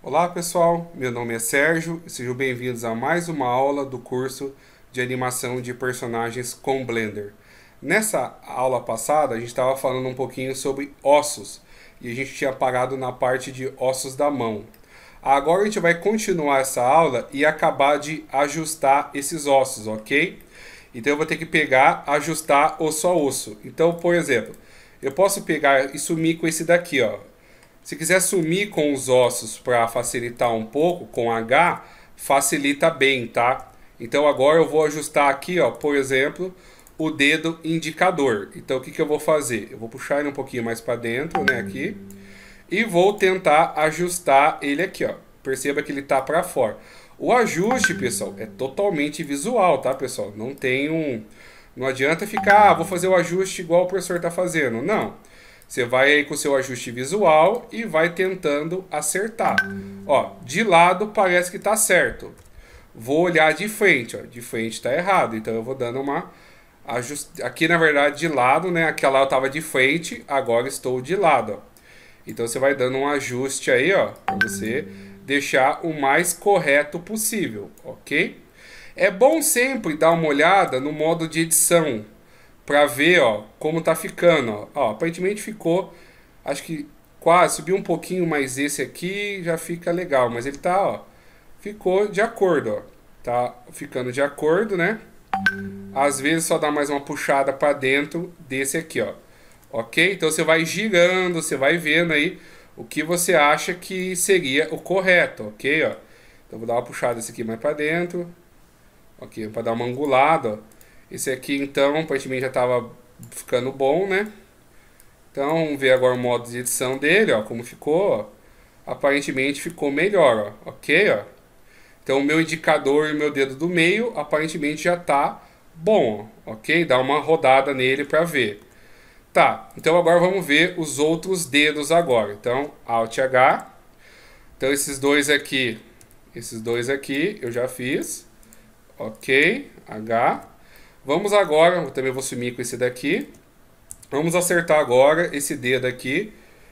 Olá pessoal, meu nome é Sérgio e sejam bem-vindos a mais uma aula do curso de animação de personagens com Blender. Nessa aula passada a gente estava falando um pouquinho sobre ossos e a gente tinha parado na parte de ossos da mão. Agora a gente vai continuar essa aula e acabar de ajustar esses ossos, ok? Então eu vou ter que pegar, ajustar osso a osso. Então, por exemplo, eu posso pegar e sumir com esse daqui, ó. Se quiser sumir com os ossos para facilitar um pouco, com H, facilita bem, tá? Então agora eu vou ajustar aqui, ó, por exemplo, o dedo indicador. Então o que eu vou fazer? Eu vou puxar ele um pouquinho mais para dentro, né, aqui, e vou tentar ajustar ele aqui, ó. Perceba que ele tá para fora. O ajuste, pessoal, é totalmente visual, tá, pessoal? Não adianta ficar, vou fazer o ajuste igual o professor tá fazendo. Não. Você vai aí com o seu ajuste visual e vai tentando acertar. Ó, de lado parece que tá certo. Vou olhar de frente, ó. De frente tá errado. Então eu vou dando uma ajuste. Aqui na verdade de lado, né? Aquela eu tava de frente, agora estou de lado, ó. Então você vai dando um ajuste aí, ó, para você deixar o mais correto possível, ok? É bom sempre dar uma olhada no modo de edição para ver, ó, como tá ficando, ó. Ó, aparentemente ficou, acho que quase subiu um pouquinho, mas esse aqui já fica legal, mas ele tá, ó, ficou de acordo, ó. Tá ficando de acordo, né? Às vezes só dá mais uma puxada para dentro desse aqui, ó. Ok? Então você vai girando, você vai vendo aí o que você acha que seria o correto, ok? Ó. Então vou dar uma puxada esse aqui mais para dentro, ok? Para dar uma angulada, ó. Esse aqui então, aparentemente já estava ficando bom, né? Então vamos ver agora o modo de edição dele, ó, como ficou. Ó. Aparentemente ficou melhor, ó, ok? Ó. Então o meu indicador e o meu dedo do meio aparentemente já tá bom, ó, ok? Dá uma rodada nele para ver. Tá, então agora vamos ver os outros dedos agora. Então, Alt H. Então esses dois aqui eu já fiz. Ok, H. Vamos agora, eu também vou sumir com esse daqui. Vamos acertar agora esse dedo aqui.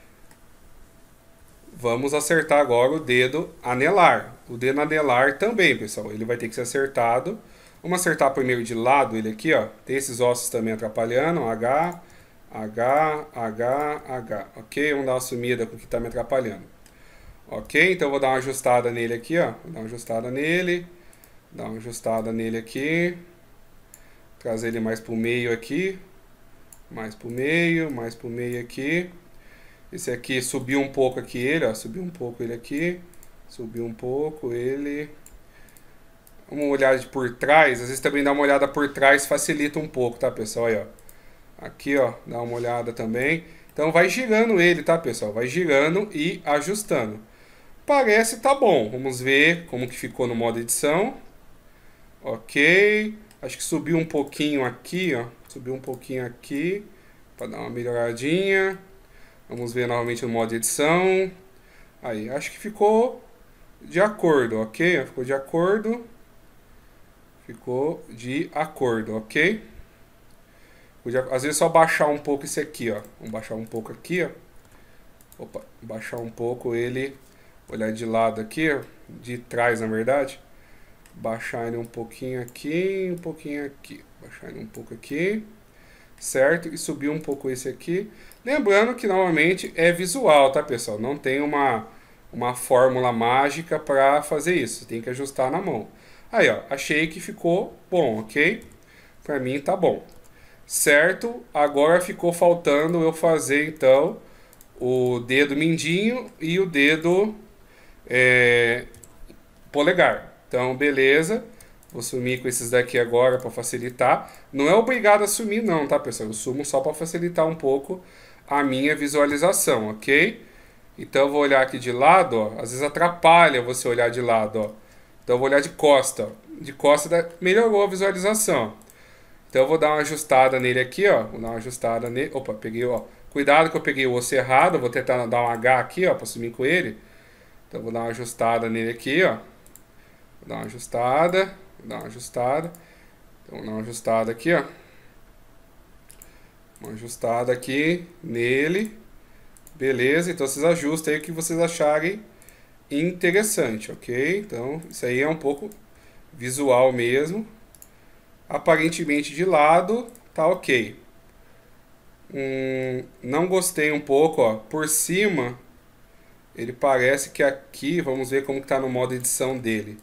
Vamos acertar agora o dedo anelar. O dedo anelar também, pessoal, ele vai ter que ser acertado. Vamos acertar primeiro de lado ele aqui, ó. Tem esses ossos também atrapalhando, H, H, H, H. Ok? Vamos dar uma sumida com o que está me atrapalhando. Ok? Então eu vou dar uma ajustada nele aqui, ó. Vou dar uma ajustada nele. Dar uma ajustada nele aqui. Trazer ele mais para o meio aqui. Mais para o meio, mais para o meio aqui. Esse aqui subiu um pouco aqui ele, ó. Subiu um pouco ele aqui. Subiu um pouco ele. Vamos olhar de por trás. Às vezes também dar uma olhada por trás facilita um pouco, tá, pessoal? Aí, ó. Aqui, ó, dá uma olhada também. Então vai girando ele, tá, pessoal? Vai girando e ajustando. Parece tá bom. Vamos ver como que ficou no modo edição. Ok. Acho que subiu um pouquinho aqui, ó. Subiu um pouquinho aqui para dar uma melhoradinha. Vamos ver novamente no modo edição. Aí, acho que ficou de acordo, ok? Ficou de acordo. Ficou de acordo, ok? Às vezes só baixar um pouco esse aqui, ó. Vamos baixar um pouco aqui, ó. Opa, baixar um pouco ele. Olhar de lado aqui, ó. De trás, na verdade. Baixar ele um pouquinho aqui, um pouquinho aqui. Baixar ele um pouco aqui. Certo? E subir um pouco esse aqui. Lembrando que, novamente, é visual, tá, pessoal? Não tem uma fórmula mágica para fazer isso. Tem que ajustar na mão. Aí, ó. Achei que ficou bom, ok? Pra mim tá bom. Certo? Agora ficou faltando eu fazer então o dedo mindinho e o dedo polegar. Então, beleza. Vou sumir com esses daqui agora para facilitar. Não é obrigado a sumir não, tá, pessoal? Eu sumo só para facilitar um pouco a minha visualização, ok? Então, eu vou olhar aqui de lado, ó. Às vezes atrapalha você olhar de lado, ó. Então, eu vou olhar de costa. Ó. De costa melhorou a visualização. Então eu vou dar uma ajustada nele aqui, ó. Vou dar uma ajustada nele. Opa, peguei, ó. Cuidado que eu peguei o osso errado. Vou tentar dar um H aqui, ó, pra sumir com ele. Então vou dar uma ajustada nele aqui, ó. Vou dar uma ajustada. Vou dar uma ajustada. Então vou dar uma ajustada aqui, ó. Uma ajustada aqui nele. Beleza, então vocês ajustem aí o que vocês acharem interessante, ok? Então, isso aí é um pouco visual mesmo. Aparentemente de lado, tá ok. Não gostei um pouco, ó. Por cima, ele parece que aqui, vamos ver como que tá no modo edição dele.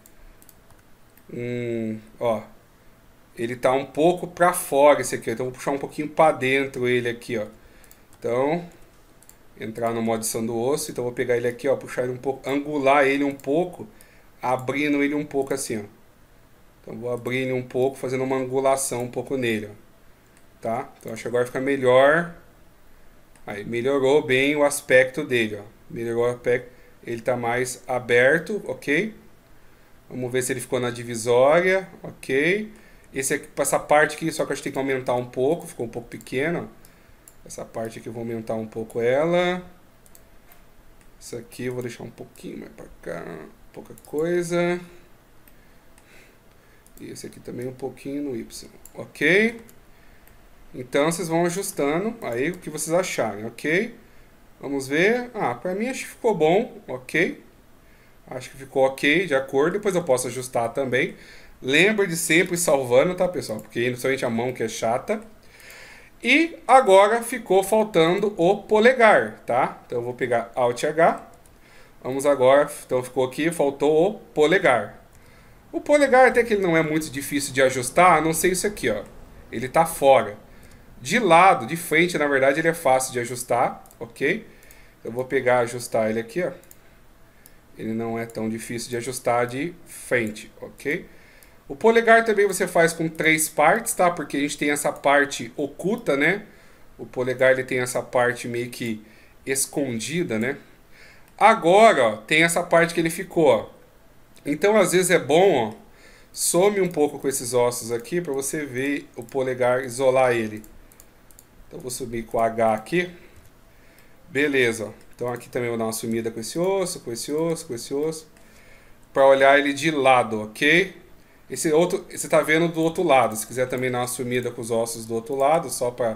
Ó, ele tá um pouco pra fora esse aqui, então vou puxar um pouquinho pra dentro ele aqui, ó. Então, entrar no modo edição do osso, então vou pegar ele aqui, ó, puxar ele um pouco, angular ele um pouco, abrindo ele um pouco assim, ó. Então vou abrir ele um pouco, fazendo uma angulação um pouco nele, ó. Tá? Então acho que agora fica melhor. Aí melhorou bem o aspecto dele, ó. Melhorou o aspecto. Ele tá mais aberto, ok? Vamos ver se ele ficou na divisória, ok? Esse aqui, essa parte aqui, só que a gente tem que aumentar um pouco, ficou um pouco pequeno. Essa parte aqui eu vou aumentar um pouco ela. Isso aqui eu vou deixar um pouquinho mais pra cá, pouca coisa. E esse aqui também um pouquinho no Y, ok? Então vocês vão ajustando aí o que vocês acharem, ok? Vamos ver. Ah, pra mim acho que ficou bom, ok? Acho que ficou ok, de acordo. Depois eu posso ajustar também. Lembra de sempre ir salvando, tá, pessoal? Porque principalmente a mão que é chata. E agora ficou faltando o polegar, tá? Então eu vou pegar Alt H. Vamos agora, então ficou aqui, faltou o polegar. O polegar até que ele não é muito difícil de ajustar, a não ser isso aqui, ó. Ele tá fora. De lado, de frente, na verdade, ele é fácil de ajustar, ok? Eu vou pegar e ajustar ele aqui, ó. Ele não é tão difícil de ajustar de frente, ok? O polegar também você faz com 3 partes, tá? Porque a gente tem essa parte oculta, né? O polegar ele tem essa parte meio que escondida, né? Agora, ó, tem essa parte que ele ficou, ó. Então, às vezes é bom, ó, some um pouco com esses ossos aqui para você ver o polegar, isolar ele. Então, vou subir com o H aqui. Beleza, ó. Então aqui também eu vou dar uma sumida com esse osso, com esse osso, com esse osso. Para olhar ele de lado, ok? Esse outro, você tá vendo do outro lado. Se quiser também dar uma sumida com os ossos do outro lado, só para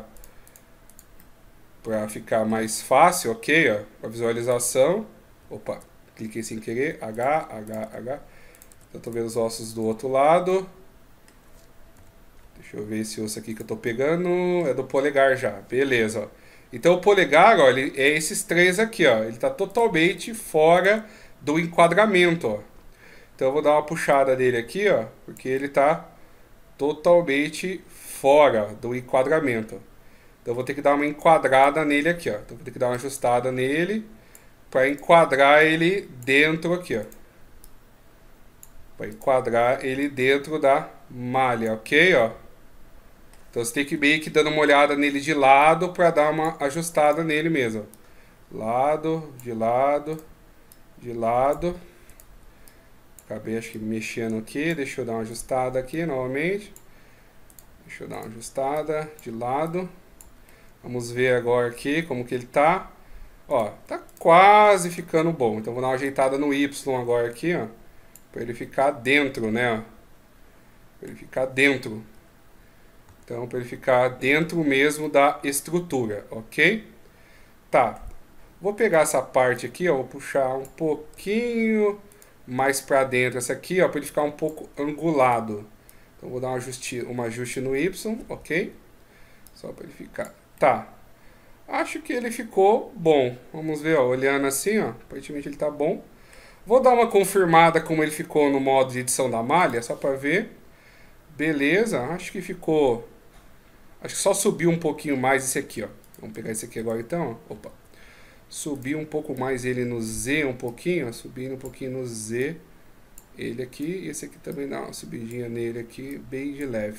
ficar mais fácil, ok? Ó, a visualização. Opa, cliquei sem querer. H, H, H. Eu tô vendo os ossos do outro lado. Deixa eu ver esse osso aqui que eu tô pegando. É do polegar já. Beleza, ó. Então o polegar, ó, ele é esses 3 aqui, ó. Ele tá totalmente fora do enquadramento, ó. Então eu vou dar uma puxada dele aqui, ó, porque ele tá totalmente fora do enquadramento. Então eu vou ter que dar uma enquadrada nele aqui, ó. Então eu vou ter que dar uma ajustada nele para enquadrar ele dentro aqui, ó. Para enquadrar ele dentro da malha, ok, ó. Então você tem que meio que dando uma olhada nele de lado para dar uma ajustada nele mesmo. Lado, de lado, de lado. Acabei acho que mexendo aqui, deixa eu dar uma ajustada aqui novamente. Deixa eu dar uma ajustada de lado. Vamos ver agora aqui como que ele tá. Ó, tá quase ficando bom. Então vou dar uma ajeitada no Y agora aqui, ó. Para ele ficar dentro, né, ó. Para ele ficar dentro. Então, para ele ficar dentro mesmo da estrutura, ok? Tá. Vou pegar essa parte aqui, ó, vou puxar um pouquinho mais para dentro essa aqui, ó, para ele ficar um pouco angulado. Então, vou dar um ajuste no Y, ok? Só para ele ficar. Tá. Acho que ele ficou bom. Vamos ver, ó, olhando assim, ó, aparentemente ele tá bom. Vou dar uma confirmada como ele ficou no modo de edição da malha, só para ver. Beleza, acho que ficou. Acho que só subiu um pouquinho mais esse aqui, ó. Vamos pegar esse aqui agora então, ó. Opa. Subir um pouco mais ele no Z um pouquinho, ó. Subindo um pouquinho no Z. Ele aqui, e esse aqui também dá uma subidinha nele aqui, bem de leve.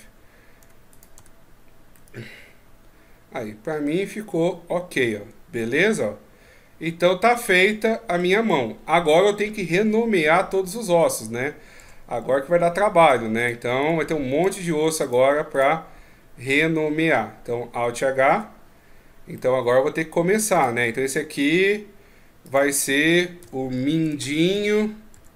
Aí, pra mim ficou ok, ó. Beleza, ó. Então tá feita a minha mão. Agora eu tenho que renomear todos os ossos, né? Agora que vai dar trabalho, né? Então vai ter um monte de osso agora pra renomear. Então Alt H. Então agora eu vou ter que começar, né? Então esse aqui vai ser o mindinho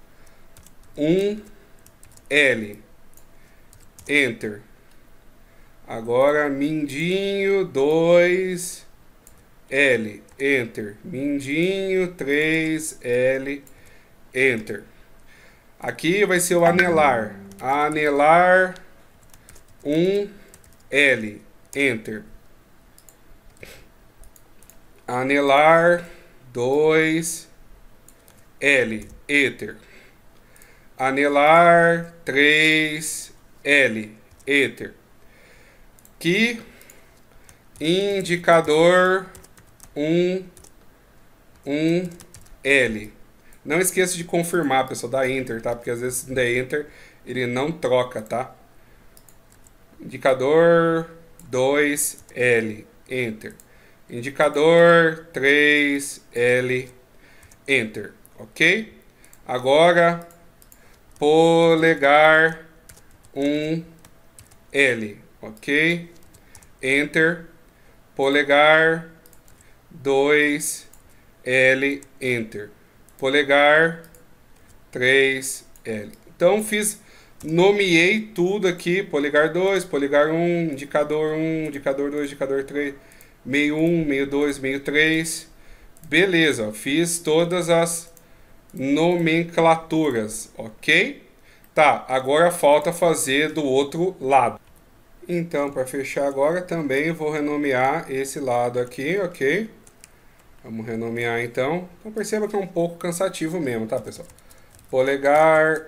1L. Enter. Agora mindinho 2L. Enter. Mindinho 3L. Enter. Aqui vai ser o anelar. Anelar 1L. Enter. Anelar 2L. Enter. Anelar 3L. Enter. Aqui, indicador 1L. Não esqueça de confirmar, pessoal, da Enter, tá? Porque às vezes se não der Enter, ele não troca, tá? Indicador 2L. Enter. Indicador 3L. Enter. Ok? Agora, polegar 1L. Ok? Enter. Polegar 2L. Enter. Polegar 3L. Então nomeei tudo aqui, polegar 2, polegar 1, indicador 1, indicador 2, indicador 3, meio 1, meio 2, meio 3. Beleza, ó, fiz todas as nomenclaturas, ok? Tá, agora falta fazer do outro lado. Então, para fechar agora, também vou renomear esse lado aqui, ok? Vamos renomear então. Então perceba que é um pouco cansativo mesmo, tá, pessoal? Polegar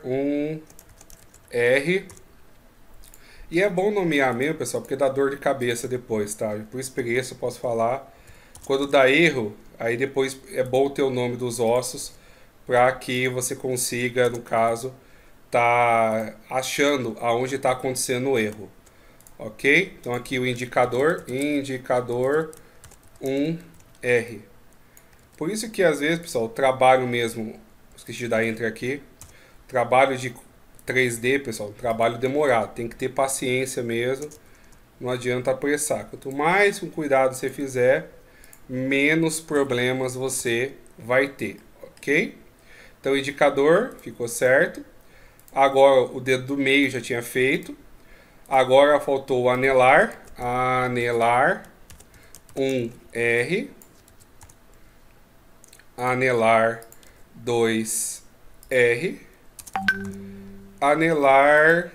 1R. E é bom nomear mesmo, pessoal, porque dá dor de cabeça depois, tá? Por experiência eu posso falar. Quando dá erro, aí depois é bom ter o nome dos ossos para que você consiga, no caso, tá achando aonde está acontecendo o erro. Ok? Então aqui o indicador 1R. Por isso que às vezes, pessoal, o trabalho mesmo, esqueci de dar Enter aqui, trabalho de 3D, pessoal, trabalho demorado, tem que ter paciência mesmo, não adianta apressar. Quanto mais com cuidado você fizer, menos problemas você vai ter, ok? Então o indicador ficou certo, agora o dedo do meio já tinha feito, agora faltou o anelar, anelar 1R, anelar 2R, anelar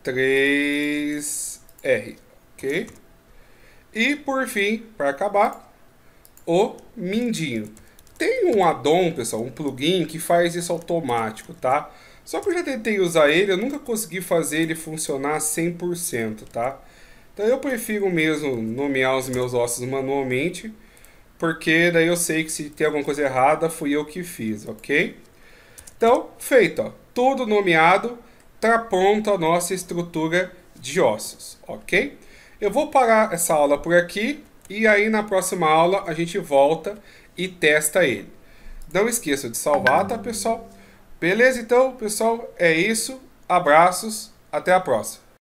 3R, ok? E por fim, para acabar, o mindinho. Tem um addon, pessoal, um plugin que faz isso automático, tá? Só que eu já tentei usar ele, eu nunca consegui fazer ele funcionar 100%, tá? Então eu prefiro mesmo nomear os meus ossos manualmente, porque daí eu sei que se tem alguma coisa errada, fui eu que fiz, ok? Então, feito, ó, tudo nomeado, tá pronto a nossa estrutura de ossos, ok? Eu vou parar essa aula por aqui e aí na próxima aula a gente volta e testa ele. Não esqueça de salvar, tá, pessoal? Beleza? Então, pessoal, é isso. Abraços, até a próxima.